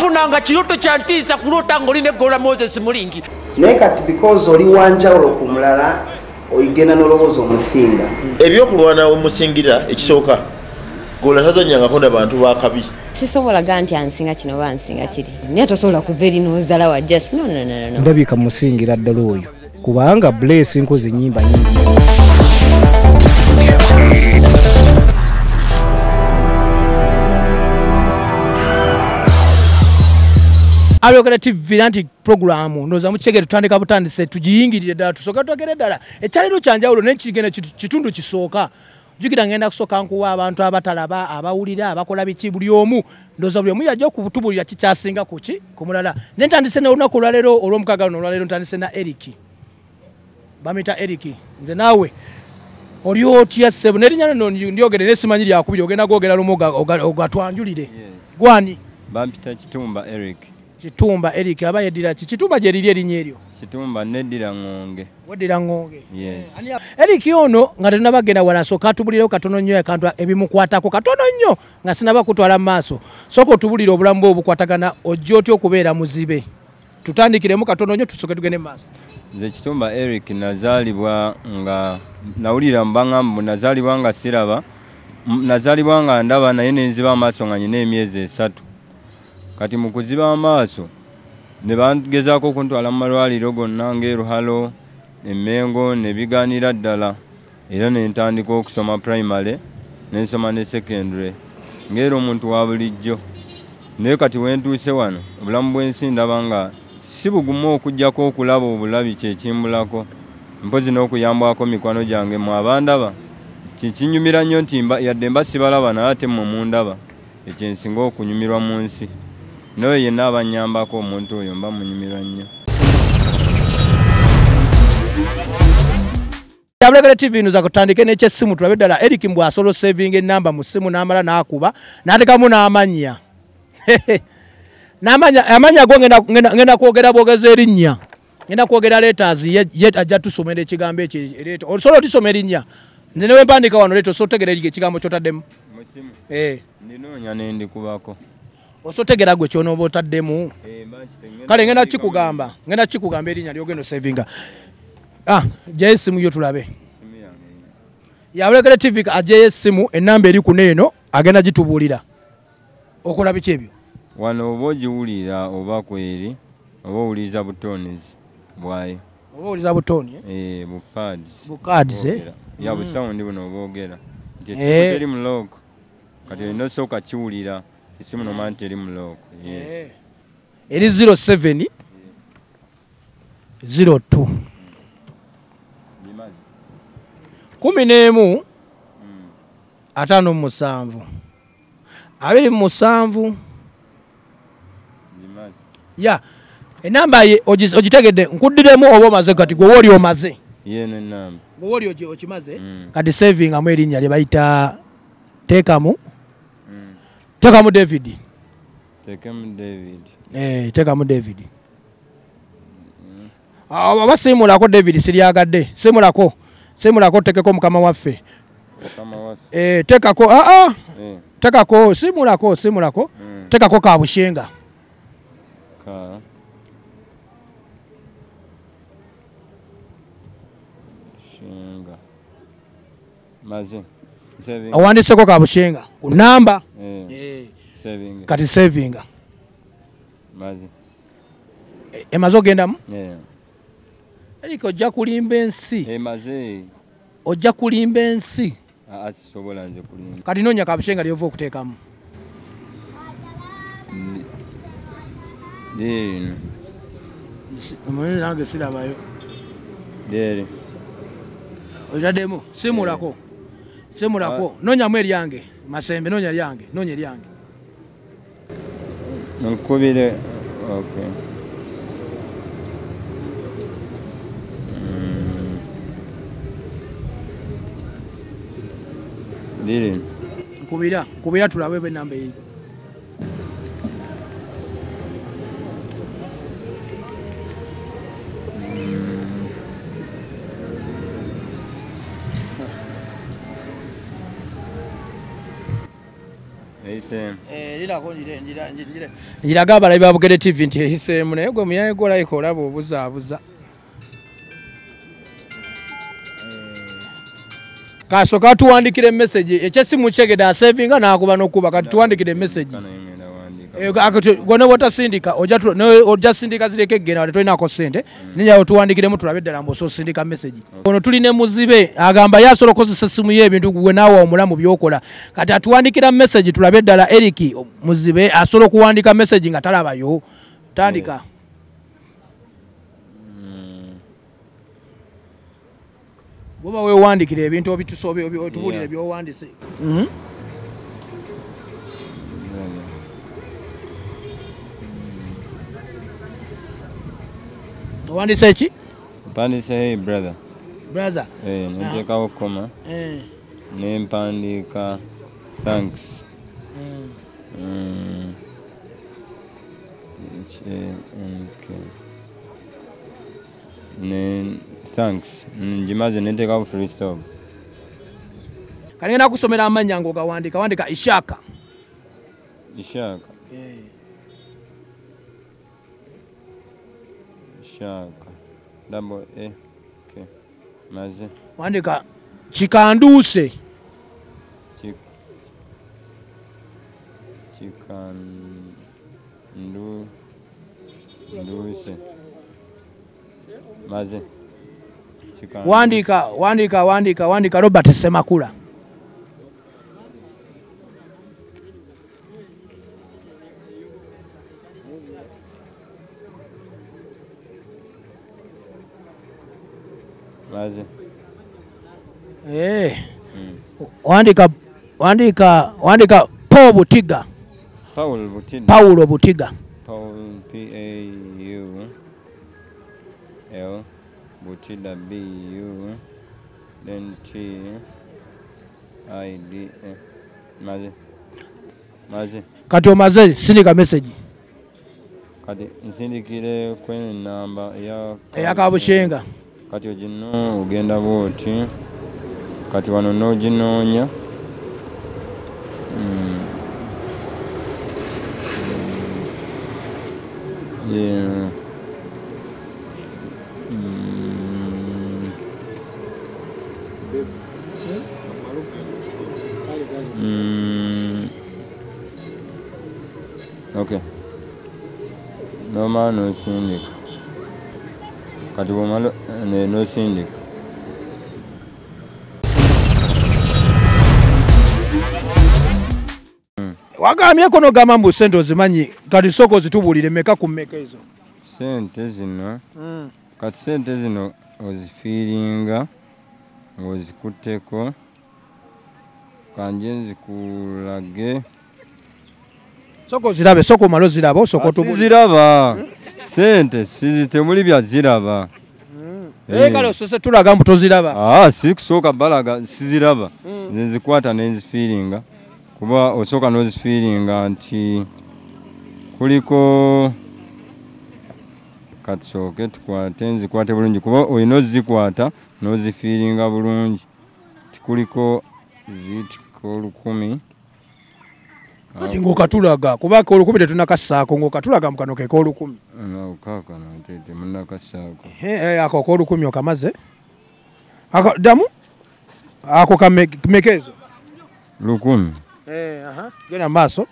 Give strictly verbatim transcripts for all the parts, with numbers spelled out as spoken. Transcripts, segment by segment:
nanga kiroto kyantiisa kulota ng'olina eggola Moses Mulingi. Naye kati because oli wanjawulo ku mulala oyigenda n'olowooza omusinga. Ebyokulwana omusingira ekisooka gola tazanyangako n'abantu bakabi. Sisobola ganti ansinga kino bansinga kiri. Naye tosobola kuva eri n'ozala wa just no no no no. Ndabika musingira ddala oyo kubanga bless nkoze ennyimba nyingi. Abyogera T V nanti programu ndoza muchegere tutandika butandise tugiyingirire ddala tusoka twogere ddala ekyaliro kyanjawulo n'ekigenda kitundu kisooka jukira ngenda kusoka nkuwa abantu abatalaba abawulira abakola biki buli omu ndoza buli omu yajja okutubulira kikyasinga kuki ku mulala nentandise n'olunaku olwaleero olw'omukaaga olwaleero ntandise na Eric bamita Eric nze naawe oli otya ssebo nerinnya nno ndyogere n'esimanyi lyakubiri ogenda gwogera lumu ogatwanjulire gwani bampita Kitumba Eric. Kitumba Eric aba yedira ki Kitumba gye liri erinnya eryo Kitumba neddira ngonge weddira ngonge yes Eric ono nga tunabagenda wala so katubulirawo katono nnyo akantu ebimukwatako katono nnyo nga sinaba kutwala maaso soko tubulira obulamu obukwatagana ojja otya okubeera muzibe tutandikiremu katono nnyo tusoke tugende maaso. Nze Kitumba Eric nazaalibwa nga nawulira mbangamba nazaalibwa nga siraba nazaalibwa nga ndaba naye nenziba amaaso nga nyina emyezi esatu kati mu kuziba amaaso ne bangezaako okuntwala mu malwaliro gonna ng'eruhalo emmengo ne bigaanira ddala era ne ntandika okusoma primary ne nsoma ne secondary ng'era omuntu wa bulijjo naye kati we ntuuse wano obulamu bw'ensi ndaba nga si bugumu okuggyako okulaba obulabi kyekimbulako mpozi n'okuyambwako mikwano gyange mu abandaba kinyumira nnyo nti yadde mba sibalaba naye ate mmwe mundaba ekyensinga okunyumirwa mu nsi no yenna abanyambako omuntu oyo mba munyumirwa nnyo. Yabulekere T V nuza kutandike n'ekyessimu tulabe ddala Eric mbw asolo saving enamba mu ssimu n'amala n'akuba n'atekamu n'amanya n'amanya amanya go ngenda ngenda kwogera bwogeza erinnya ngenda kwogera letters ye ajja tusomera ekigambo ekyo leeta osolo tusomera erinnya nze ne wempandika wano leeta osotegera ekigambo kyotaddemu mu ssimu eh ndinoonya ne ndikubako osotegera gwe kyonooba otaddemu kale ngenda kikugamba ngenda kikugamba erinnya lyogendo savinga ah gye essimu yo tulabe yabulekere T V ajje essimu enamba eri ku neeno agenda gitubuulira okola biki ebyo wano oba ogiwulira oba kweri oba owuliriza butonezi bwayo oba owuliriza butoni eh bu pads bu cards eh ya busawundi buno oboogera nti eri mu logo kati olina osooka kiwulira esimu nomanti eri mu logo yes eri zero seven zero two kumi n'emu ataano mu musanvu abiri mu musanvu ya enamba ye ogitegedde nkuddiremu oba omaze kati gwe woli omaze yene enamba gwe woli okimaze kati saving amu erinnya lye bayita teekamu teekamu David teekamu David eh teekamu David aba simulako David siryagadde simulako simulako tekeko mukama waffe mukama waffe eh tekako a a tekako simulako simulako tekako ka bushenga ka shenga maze saving awandiseko ka bushenga ku namba eh saving kati saving maze emaze ogendamu yeah eriko ojja kulimba ensi emaze ojja kulimba ensi ati sobola nze kulimba kati noonya ka bushenga lyova okuteekamu Deri. Mwenye nange sirabayo. Deri. Ojademo simulako. Simulako. Nonya mwe lyange. Masembe nonya lyange. Nonya lyange. Nkubire. Okay. Deri. Nkubira. Nkubira tulawe be namba hizi. ayise eh lirako njire njira njire njiraga abalabi ba Bukedde T V nti ehiseemu naye gwe muyaye gola iko olaba obuzaabuza kaso katuwandikire message ekyesimu kyegeda asavinga nakuba nokuba kati tuwandikire message gone wotasindika ojasindika zireke gena wale tolinako sente ninyawo tuwandikiremu tulabe ddala mbu ososindika message ono tuli ne Muzibe agamba yasobola okozesa essimu ye ebintu gwe naawe omulamu byokola kati atuwandikira message tulabe ddala Eric Muzibe asobola okuwandika message nga talabayo tandika Boba we wandikire ebintu obitusobe otubulire byowandise mhm Wandise ki? Mpandise hey brother. Brother. Eh, niteka okoma. Eh. Ne mpandika thanks. Mm. Mm. Okay. Ne thanks. Njimaze niteka ku free stop. Kali ngena kusomera amanya ngo kawandika wandika Ishaka. Ishaka. Eh. Ishaka. Double A. Okay. Maze. Wandika Chikanduse. Chik. Chikandu. Nduse. Maze. Chikandu. Wandika, wandika, wandika, wandika Robert Semakula. Maze. Eh. Mm. Wandika wandika wandika Paul Butiga. Paul Butiga. Paulo Butiga. Paul P A U L Butiga B U then T I D A. Maze. Maze. Kati omaze sindika message. Kati nsindikire kwenye namba ya ya Kabushenga. Kati ojino ugenda bwoti kati wano noginonya mm. Yeah. Mm. Mm. Okay. No man no sindika kati bomalo ne no sindika Wagamye kono gama mbu sente ozimanyi kati soko zitubulire meka ku meka ezo sente zino mm. Kati sente zino ozifiringa ozikuteko kanje nzikulage soko zirabe soko malo zirabo soko tubulire ziraba sente sizitemuli bya ziraba mm. Eh kale osose tulaga mbu toziraba ah si kusoka balaga siziraba mm. Nzikwata nenzifiringa kuba osoka nozifiringa nti kuliko katsoke tukwate nzikwate bulungi kuba oyino zikwata nozifiringa bulungi tikuliko zitiko lukumi kati ngo katulaga kuba ko lukumi tetunakasaako ngo katulaga mukano ke ko lukumi no kaka no tete munakasaako eh ako ko lukumi okamaze ako damu ako kamekezo lukumi eh aha gena maso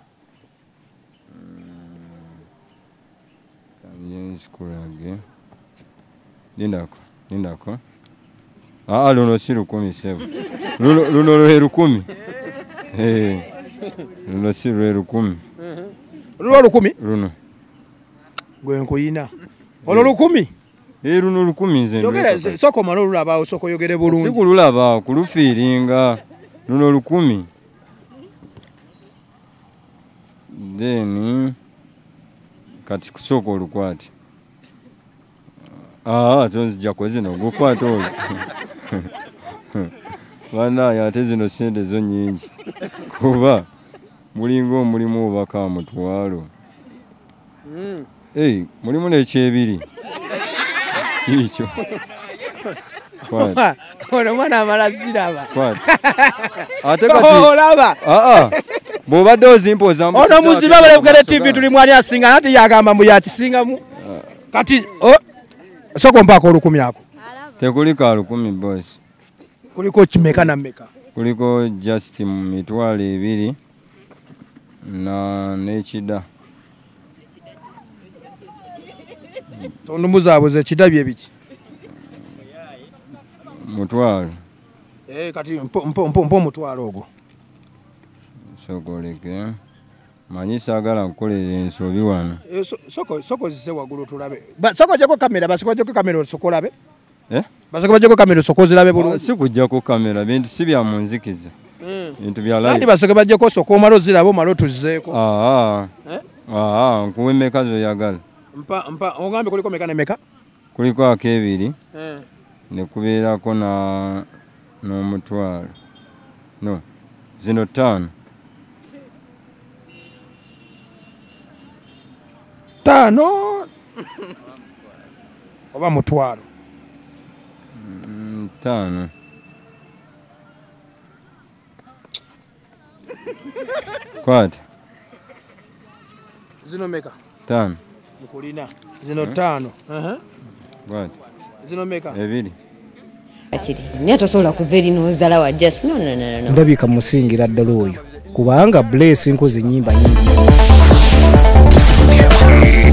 Yes, kurage. Lindako, lindako. Ah, luno si lukumi sevu. Luno luno lwe lukumi. Eh. Luno si lwe lukumi. Luno lukumi? Luno. Gwe nkuyina. Olo lukumi? Eh, luno lukumi nze. Yogera soko malo lulaba soko yogere bulungi. Si kululaba, kulufiringa. Luno lukumi. Then kati kusoko olukwati ah tonzija kwezino gukwata olu bana yate zino sente zo nyingi kuba mulingo mulimu obaka mutwalo mm. Hey mulimu nekyebiri kicho kwata ono mwana amala ziraba kwata ate kati olaba ah ah bw'obadde ozimpoza ono muzibe bale Bukedde T V tuli mwani asinga nati yagamba mbu yakisingamu kati soko mpako olukumi ako tekuliko alukumi boss kuliko kimeka na meka kuliko just mitwalo ebiri na n'ekida tondumuzabuze ekidabye biki mutwalo eh kati mpo mpo mpo mutwalo ogwo sogoleke manyi saagala nkukolera ensobi wano soko soko zise wagulu tulabe soko jeko kamera basiko jeko kamera sokolabe eh basiko jeko kamera soko zilabe bulungi sikujja ku kamera bintu si bya munzikiza bintu bya live kandi basiko bajeko soko malo zirabo malo tuzizeeko ah eh ah nkuwe meka zo yagala mpa mpa ogambe kuliko meka ne meka kuliko akebiri eh ne kubeerako na n'omutwalo no zino ttaano tano oba mutwalo ttaano kwati zino meka ttaano mukulina zino ttaano aha kwati zino meka ebiri akiri naye tosobola kuva eri n'ozala wa just no no no no ndabika musingira ddala oyo kubanga bless nkoze ennyimba nyingi